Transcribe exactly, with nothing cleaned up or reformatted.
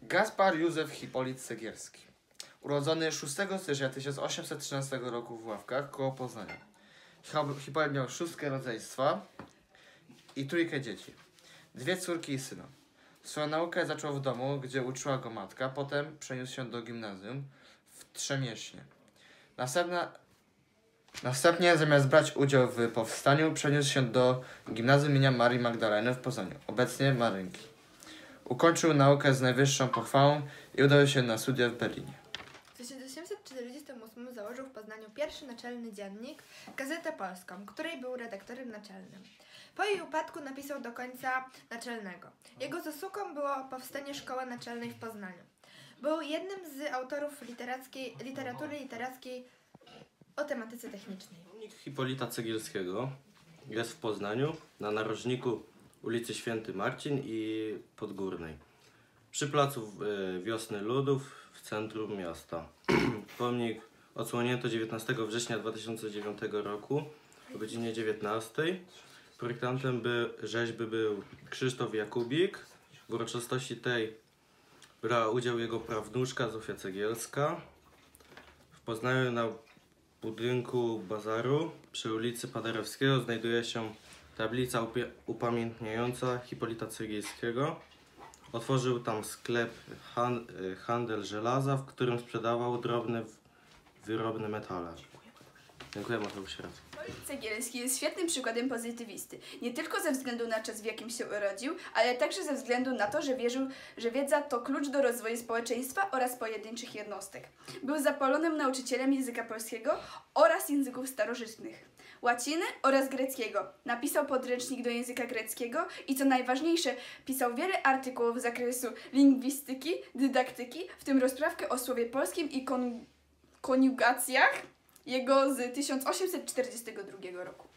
Gaspar Józef Hipolit Cegielski. Urodzony szóstego stycznia tysiąc osiemset trzynastego roku w Ławkach koło Poznania. Hipolit miał szóstkę rodzeństwa i trójkę dzieci. Dwie córki i syna. Swoją naukę zaczął w domu, gdzie uczyła go matka, potem przeniósł się do gimnazjum w Trzemieśnie. Następna, następnie zamiast brać udział w powstaniu, przeniósł się do gimnazjum imienia Marii Magdaleny w Poznaniu, obecnie Marynki. Ukończył naukę z najwyższą pochwałą i udał się na studia w Berlinie. W tysiąc osiemset czterdziestym ósmym założył w Poznaniu pierwszy naczelny dziennik, Gazetę Polską, której był redaktorem naczelnym. Po jej upadku napisał do końca naczelnego. Jego zasługą było powstanie Szkoły Naczelnej w Poznaniu. Był jednym z autorów literackiej, literatury literackiej o tematyce technicznej. Pomnik Hipolita Cegielskiego jest w Poznaniu, na narożniku ulicy Święty Marcin i Podgórnej, przy placu Wiosny Ludów w centrum miasta. Pomnik odsłonięto dziewiętnastego września dwa tysiące dziewiątego roku o godzinie dziewiętnastej. Projektantem by, rzeźby był Krzysztof Jakubik. W uroczystości tej brała udział jego prawnuczka Zofia Cegielska. W Poznaniu na budynku bazaru przy ulicy Paderewskiego znajduje się tablica upamiętniająca Hipolita Cegielskiego. Otworzył tam sklep hand, Handel Żelaza, w którym sprzedawał drobne wyrobne metale. Dziękuję, Mateusz Raz. Hipolit Cegielski jest świetnym przykładem pozytywisty. Nie tylko ze względu na czas, w jakim się urodził, ale także ze względu na to, że wierzył, że wiedza to klucz do rozwoju społeczeństwa oraz pojedynczych jednostek. Był zapalonym nauczycielem języka polskiego oraz języków starożytnych, łaciny oraz greckiego. Napisał podręcznik do języka greckiego i co najważniejsze, pisał wiele artykułów z zakresu lingwistyki, dydaktyki, w tym rozprawkę o słowie polskim i kon koniugacjach jego z tysiąc osiemset czterdziestego drugiego roku.